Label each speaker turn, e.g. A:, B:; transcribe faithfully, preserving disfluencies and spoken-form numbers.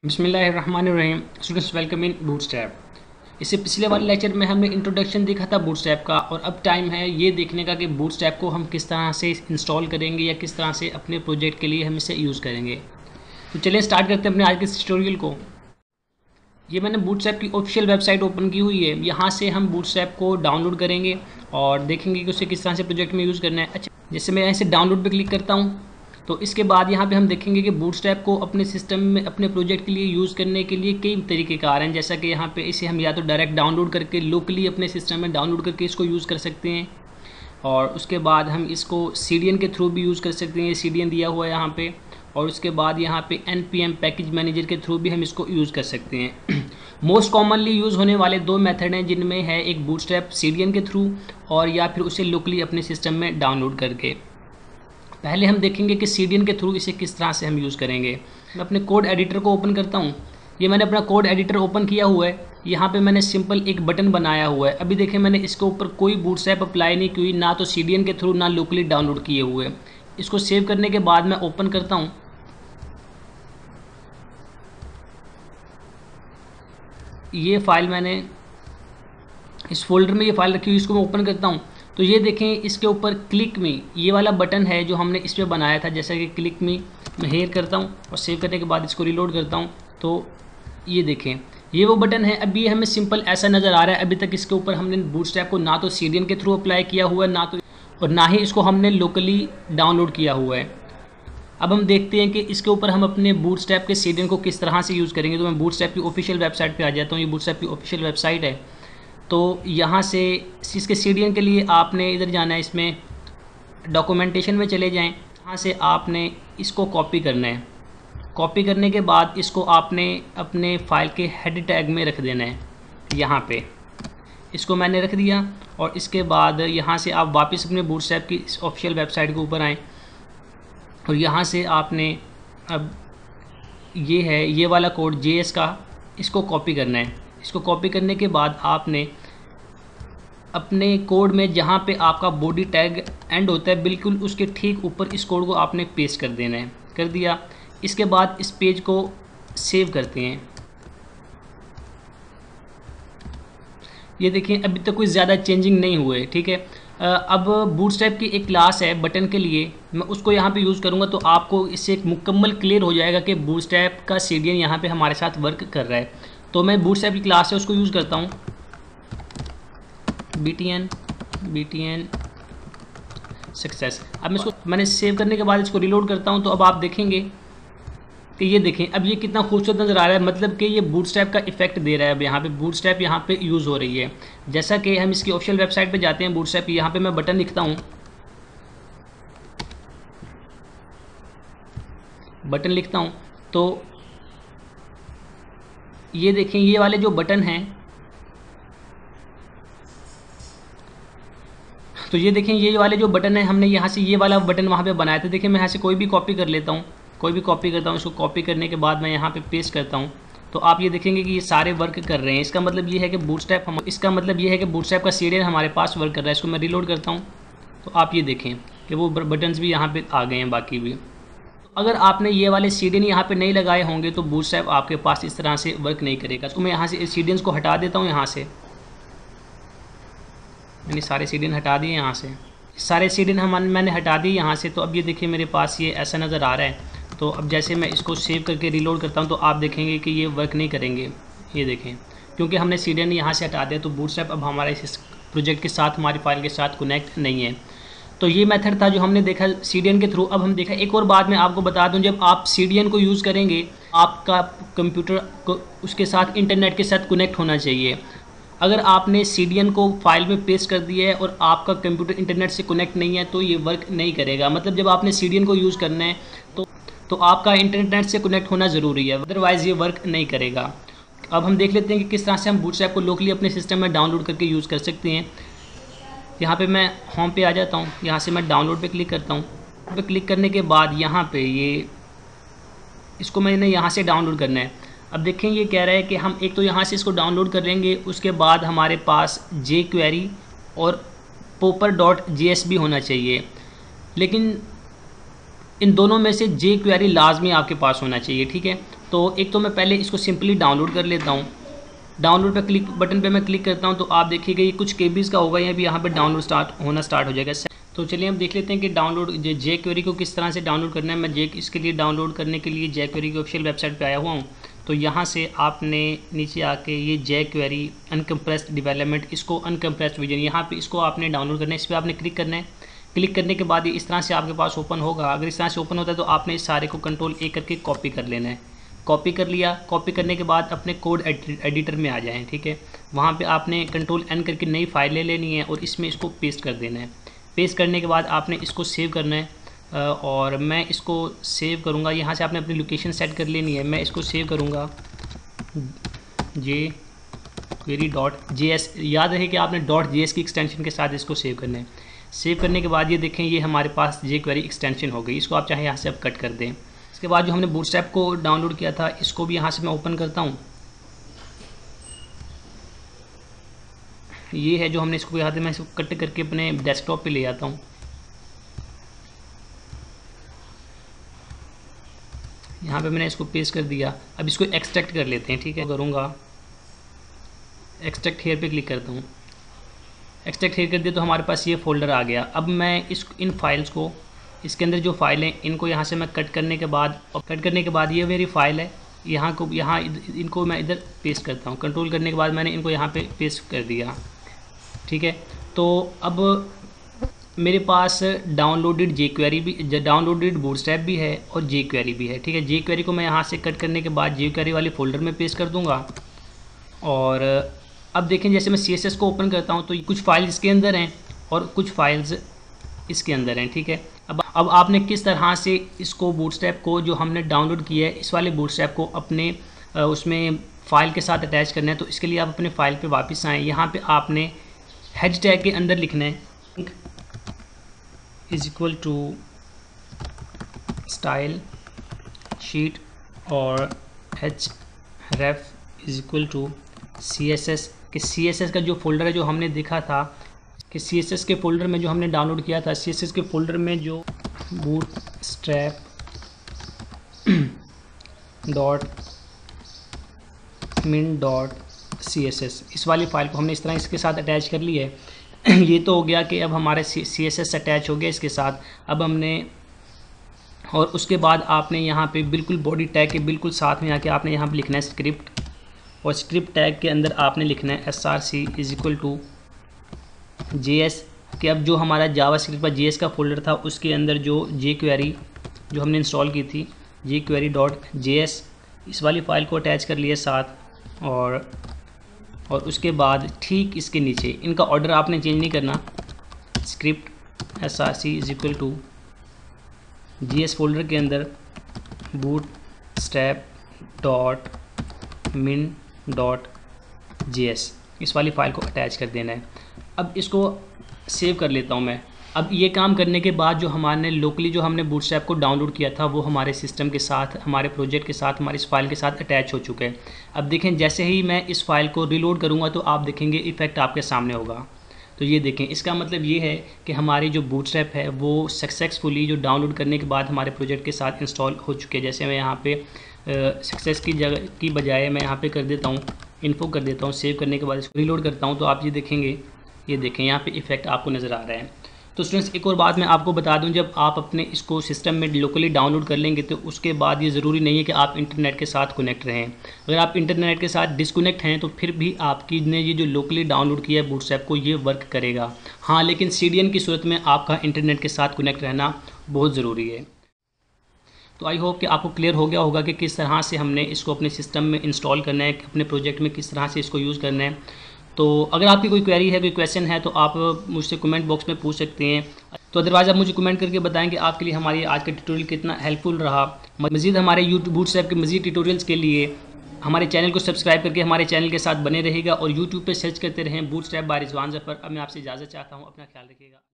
A: बिस्मिल्लाहिर्रहमानिर्रहीम। Students welcome in Bootstrap. इससे पिछले वाले लेक्चर में हमने इंट्रोडक्शन देखा था बूटस्ट्रैप का, और अब टाइम है ये देखने का कि बूटस्ट्रैप को हम किस तरह से इंस्टॉल करेंगे या किस तरह से अपने प्रोजेक्ट के लिए हम इसे यूज़ करेंगे। तो चलिए स्टार्ट करते हैं अपने आज के ट्यूटोरियल को। ये मैंने बूटस्ट्रैप की ऑफिशियल वेबसाइट ओपन की हुई है। यहाँ से हम बूटस्ट्रैप को डाउनलोड करेंगे और देखेंगे कि उसे किस तरह से प्रोजेक्ट में यूज़ करना है। अच्छा, जैसे मैं यहाँ से डाउनलोड पर क्लिक करता हूँ तो इसके बाद यहाँ पे हम देखेंगे कि बूटस्ट्रैप को अपने सिस्टम में अपने प्रोजेक्ट के लिए यूज़ करने के लिए कई तरीके कार हैं। जैसा कि यहाँ पे इसे हम या तो डायरेक्ट डाउनलोड करके लोकली अपने सिस्टम में डाउनलोड करके इसको यूज़ कर सकते हैं, और उसके बाद हम इसको सी डी एन के थ्रू भी यूज़ कर सकते हैं। सी डी एन दिया हुआ है यहाँ पे, और उसके बाद यहाँ पे N P M package manager के थ्रू भी हम इसको यूज़ कर सकते हैं। मोस्ट कॉमनली यूज़ होने वाले दो मेथड हैं, जिनमें है एक बूटस्ट्रैप सी डी एन के थ्रू और या फिर उसे लोकली अपने सिस्टम में डाउनलोड करके। पहले हम देखेंगे कि सी डी एन के थ्रू इसे किस तरह से हम यूज़ करेंगे। मैं अपने कोड एडिटर को ओपन करता हूँ। ये मैंने अपना कोड एडिटर ओपन किया हुआ है। यहाँ पे मैंने सिंपल एक बटन बनाया हुआ है। अभी देखें, मैंने इसके ऊपर कोई बूटस्ट्रैप अप्लाई नहीं की, ना तो सी डी एन के थ्रू ना लोकली डाउनलोड किए हुए। इसको सेव करने के बाद मैं ओपन करता हूँ। ये फाइल मैंने इस फोल्डर में ये फाइल रखी हुई, इसको मैं ओपन करता हूँ तो ये देखें, इसके ऊपर क्लिक मी ये वाला बटन है जो हमने इस पर बनाया था। जैसा कि क्लिक मी मैं हेयर करता हूँ और सेव करने के बाद इसको रिलोड करता हूँ तो ये देखें, ये वो बटन है। अभी हमें सिंपल ऐसा नज़र आ रहा है। अभी तक इसके ऊपर हमने बूटस्ट्रैप को ना तो सी डी एन के थ्रू अप्लाई किया हुआ है, ना तो और ना ही इसको हमने लोकली डाउनलोड किया हुआ है। अब हम देखते हैं कि इसके ऊपर हम अपने बूटस्ट्रैप के सी डी एन को किस तरह से यूज़ करेंगे। तो मैं बूटस्ट्रैप की ऑफिशियल वेबसाइट पर आ जाता हूँ। ये बूटस्ट्रैप की ऑफिशियल वेबसाइट है। तो यहाँ से इसके सी डी एन के लिए आपने इधर जाना है, इसमें डॉक्यूमेंटेशन में चले जाएं। यहाँ से आपने इसको कॉपी करना है। कॉपी करने के बाद इसको आपने अपने फाइल के हेड टैग में रख देना है। यहाँ पे इसको मैंने रख दिया, और इसके बाद यहाँ से आप वापस अपने बूटस्ट्रैप की इस ऑफिशियल वेबसाइट के ऊपर आएँ, और यहाँ से आपने अब ये है ये वाला कोड जे एस का, इसको कॉपी करना है। इसको कॉपी करने के बाद आपने अपने कोड में जहाँ पे आपका बॉडी टैग एंड होता है, बिल्कुल उसके ठीक ऊपर इस कोड को आपने पेस्ट कर देना है। कर दिया। इसके बाद इस पेज को सेव करते हैं। ये देखिए, अभी तक कोई ज़्यादा चेंजिंग नहीं हुए। ठीक है, अब बूटस्ट्रैप की एक क्लास है बटन के लिए, मैं उसको यहाँ पे यूज़ करूँगा तो आपको इससे एक मुकम्मल क्लियर हो जाएगा कि बूटस्ट्रैप का सी डी एन यहाँ पे हमारे साथ वर्क कर रहा है। तो मैं बूटस्ट्रैप की क्लास है उसको यूज़ करता हूँ, B T N B T N success. अब मैं इसको मैंने सेव करने के बाद इसको रिलोड करता हूँ तो अब आप देखेंगे कि ये देखें, अब ये कितना खूबसूरत नज़र आ रहा है। मतलब कि ये बूटस्ट्रैप का इफेक्ट दे रहा है। अब यहाँ पे बूटस्ट्रैप यहाँ पे यूज़ हो रही है। जैसा कि हम इसकी ऑफिशियल वेबसाइट पे जाते हैं बूटस्ट्रैप, यहाँ पे मैं बटन लिखता हूँ, बटन लिखता हूँ तो ये देखें, ये वाले जो बटन हैं, तो ये देखें ये वाले जो बटन है, हमने यहाँ से ये वाला बटन वहाँ पे बनाया था। देखिए, मैं यहाँ से कोई भी कॉपी कर लेता हूँ, कोई भी कॉपी करता हूँ। इसको कॉपी करने के बाद मैं यहाँ पे पेस्ट करता हूँ तो आप ये देखेंगे कि ये सारे वर्क कर रहे हैं। इसका मतलब ये है कि बूटस्ट्रैप हम इसका मतलब ये है कि बूटस्ट्रैप का सी डी एन हमारे पास वर्क कर रहा है। इसको मैं रिलोड करता हूँ तो आप ये देखें कि वो बटन्स भी यहाँ पर आ गए हैं, बाकी भी। अगर आपने ये वाले सी डी एन यहाँ पे नहीं लगाए होंगे तो बूटस्ट्रैप आपके पास इस तरह से वर्क नहीं करेगा। तो मैं यहाँ से सी डी एन को हटा देता हूँ। यहाँ से मैंने सारे सी डी एन हटा दिए। यहाँ से सारे सी डी एन हम मैंने हटा दिए यहाँ से। तो अब ये देखिए, मेरे पास ये ऐसा नज़र आ रहा है। तो अब जैसे मैं इसको सेव करके रिलोड करता हूँ तो आप देखेंगे कि ये वर्क नहीं करेंगे। ये देखें, क्योंकि हमने सी डी एन यहाँ से हटा दिया तो बूटस्ट्रैप अब हमारे इस प्रोजेक्ट के साथ, हमारी फाइल के साथ कनेक्ट नहीं है। तो ये मेथड था जो हमने देखा सी डी एन के थ्रू। अब हम देखा एक और बात मैं आपको बता दूं, जब आप सी डी एन को यूज़ करेंगे, आपका कंप्यूटर को उसके साथ इंटरनेट के साथ कनेक्ट होना चाहिए। अगर आपने सी डी एन को फाइल में पेस्ट कर दिया है और आपका कंप्यूटर इंटरनेट से कनेक्ट नहीं है तो ये वर्क नहीं करेगा। मतलब जब आपने सी डी एन को यूज़ करना है तो तो आपका इंटरनेट से कनेक्ट होना ज़रूरी है, अदरवाइज़ ये वर्क नहीं करेगा। अब हम देख लेते हैं कि किस तरह से हम बूटस्ट्रैप को लोकली अपने सिस्टम में डाउनलोड करके यूज़ कर सकते हैं। यहाँ पे मैं होम पे आ जाता हूँ। यहाँ से मैं डाउनलोड पे क्लिक करता हूँ। पे क्लिक करने के बाद यहाँ पे ये इसको मैंने यहाँ से डाउनलोड करना है। अब देखें, ये कह रहा है कि हम एक तो यहाँ से इसको डाउनलोड कर लेंगे, उसके बाद हमारे पास जे क्वेरी और पोपर डॉट जे एस भी होना चाहिए। लेकिन इन दोनों में से जे क्वेरी लाजमी आपके पास होना चाहिए। ठीक है, तो एक तो मैं पहले इसको सिंपली डाउनलोड कर लेता हूँ। डाउनलोड पे क्लिक बटन पे मैं क्लिक करता हूँ तो आप देखिएगा ये कुछ केबीज का होगा, या भी यहाँ पे डाउनलोड स्टार्ट होना स्टार्ट हो जाएगा। तो चलिए हम देख लेते हैं कि डाउनलोड जे क्वेरी को किस तरह से डाउनलोड करना है। मैं जे इसके लिए डाउनलोड करने के लिए जे क्वेरी की ऑफिशियल वेबसाइट पे आया हुआ हूँ। तो यहाँ से आपने नीचे आके ये जे क्वेरी अनकम्प्रेस्ड डेवलपमेंट, इसको अनकम्प्रेस्ड विजन, यहाँ पे इसको आपने डाउनलोड करना है। इस पर आपने क्लिक करना है। क्लिक करने के बाद ये इस तरह से आपके पास ओपन होगा। अगर इस तरह से ओपन होता है तो आपने इस सारे को कंट्रोल ए करके कॉपी कर लेना है। कॉपी कर लिया। कॉपी करने के बाद अपने कोड एडिटर में आ जाएँ, ठीक है। वहाँ पे आपने कंट्रोल एन करके नई फाइल ले लेनी है और इसमें इसको पेस्ट कर देना है। पेस्ट करने के बाद आपने इसको सेव करना है, और मैं इसको सेव करूँगा। यहाँ से आपने अपनी लोकेशन सेट कर लेनी है। मैं इसको सेव करूँगा jQuery dot J S. याद रहे कि आपने डॉट जे एस की एक्सटेंशन के साथ इसको सेव करना है। सेव करने के बाद ये देखें, ये हमारे पास जे क्वेरी एक्सटेंशन हो गई। इसको आप चाहें यहाँ से अब कट कर दें। इसके बाद जो हमने बूटस्ट्रैप को डाउनलोड किया था, इसको भी यहाँ से मैं ओपन करता हूँ। ये है जो हमने इसको यहाँ से मैं इसको कट करके अपने डेस्कटॉप पे ले आता हूँ। यहाँ पे मैंने इसको पेस्ट कर दिया। अब इसको एक्सट्रैक्ट कर लेते हैं, ठीक है। करूँगा एक्सट्रैक्ट हेयर पे क्लिक करता हूँ। एक्सट्रैक्ट हेयर कर दिया तो हमारे पास ये फोल्डर आ गया। अब मैं इस इन फाइल्स को, इसके अंदर जो फाइल हैं, इनको यहाँ से मैं कट करने के बाद, और कट करने के बाद ये मेरी फाइल है, यहाँ को यहाँ इनको मैं इधर पेस्ट करता हूँ। कंट्रोल करने के बाद मैंने इनको यहाँ पे पेस्ट कर दिया, ठीक है। तो अब मेरे पास डाउनलोडेड जे क्वेरी भी, डाउनलोडेड बूटस्ट्रैप भी है और जे क्वेरी भी है, ठीक है। जे क्वेरी को मैं यहाँ से कट करने के बाद जे क्वेरी वाले फोल्डर में पेस्ट कर दूँगा। और अब देखें, जैसे मैं सी एस एस को ओपन करता हूँ तो कुछ फाइल्स इसके अंदर हैं और कुछ फाइल्स इसके अंदर हैं, ठीक है। अब अब आपने किस तरह से इसको बूटस्ट्रैप को, जो हमने डाउनलोड किया है, इस वाले बूटस्ट्रैप को अपने उसमें फ़ाइल के साथ अटैच करना है। तो इसके लिए आप अपने फ़ाइल पे वापस आएँ। यहाँ पे आपने हैश टैग के अंदर लिखना है is equal to style sheet, और H ref is equal to C S S के सी एस एस का जो फोल्डर है, जो हमने देखा था कि सी एस एस के फोल्डर में जो हमने डाउनलोड किया था, सी एस एस के फोल्डर में जो Bootstrap dot min dot C S S, इस वाली फाइल को हमने इस तरह इसके साथ अटैच कर ली है। ये तो हो गया कि अब हमारे सी एस एस अटैच हो गया इसके साथ। अब हमने, और उसके बाद आपने यहाँ पे बिल्कुल बॉडी टैग के बिल्कुल साथ में आके आपने यहाँ पे लिखना है स्क्रिप्ट, और स्क्रिप्ट टैग के अंदर आपने लिखना है S R C is equal to J S के। अब जो हमारा जावा स्क्रिप्ट का जे एस का फोल्डर था, उसके अंदर जो जे क्वेरी जो हमने इंस्टॉल की थी, jQuery dot J S, इस वाली फ़ाइल को अटैच कर लिए साथ। और और उसके बाद ठीक इसके नीचे, इनका ऑर्डर आपने चेंज नहीं करना, script S R C is equal to G S folder के अंदर Bootstrap dot min dot J S, इस वाली फ़ाइल को अटैच कर देना है। अब इसको सेव कर लेता हूँ मैं। अब ये काम करने के बाद जो हमारे लोकली जो हमने बूटस्ट्रैप को डाउनलोड किया था, वो हमारे सिस्टम के साथ, हमारे प्रोजेक्ट के साथ, हमारी इस फाइल के साथ अटैच हो चुके हैं। अब देखें, जैसे ही मैं इस फाइल को रीलोड करूँगा तो आप देखेंगे इफ़ेक्ट आपके सामने होगा। तो ये देखें, इसका मतलब ये है कि हमारी जो बूटस्ट्रैप है वो सक्सेसफुली जो डाउनलोड करने के बाद हमारे प्रोजेक्ट के साथ इंस्टॉल हो चुके हैं। जैसे मैं यहाँ पे सक्सेस की जगह की बजाय मैं यहाँ पे कर देता हूँ इन्फो कर देता हूँ। सेव करने के बाद इसको रीलोड करता हूँ तो आप ये देखेंगे, ये देखें यहाँ पे इफ़ेक्ट आपको नज़र आ रहा है। तो स्टूडेंट्स, एक और बात मैं आपको बता दूं, जब आप अपने इसको सिस्टम में लोकली डाउनलोड कर लेंगे तो उसके बाद ये ज़रूरी नहीं है कि आप इंटरनेट के साथ कनेक्ट रहें। अगर आप इंटरनेट के साथ डिस्कनेक्ट हैं तो फिर भी आपकी ने ये जो लोकली डाउनलोड किया है बूटस्ट्रैप को, ये वर्क करेगा। हाँ, लेकिन सी डी एन की सूरत में आपका इंटरनेट के साथ कनेक्ट रहना बहुत ज़रूरी है। तो आई होप कि आपको क्लियर हो गया होगा कि किस तरह से हमने इसको अपने सिस्टम में इंस्टॉल करना है, अपने प्रोजेक्ट में किस तरह से इसको यूज़ करना है। तो अगर आपकी कोई क्वेरी है, कोई क्वेश्चन है, तो आप मुझसे कमेंट बॉक्स में पूछ सकते हैं। तो अदरवाइज़ आप मुझे कमेंट करके बताएं कि आपके लिए हमारी आज का ट्यूटोरियल कितना हेल्पफुल रहा। मज़ीद हमारे यूट्यूब बूटस्ट्रैप के मज़ीद ट्यूटोरियल्स के लिए हमारे चैनल को सब्सक्राइब करके हमारे चैनल के साथ बने रहेगा, और यूट्यूब पर सर्च करते रहें बूटस्ट्रैप बाय रिजवान ज़फ़र। अब मैं आपसे इजाज़त चाहता हूँ। अपना ख्याल रखिएगा।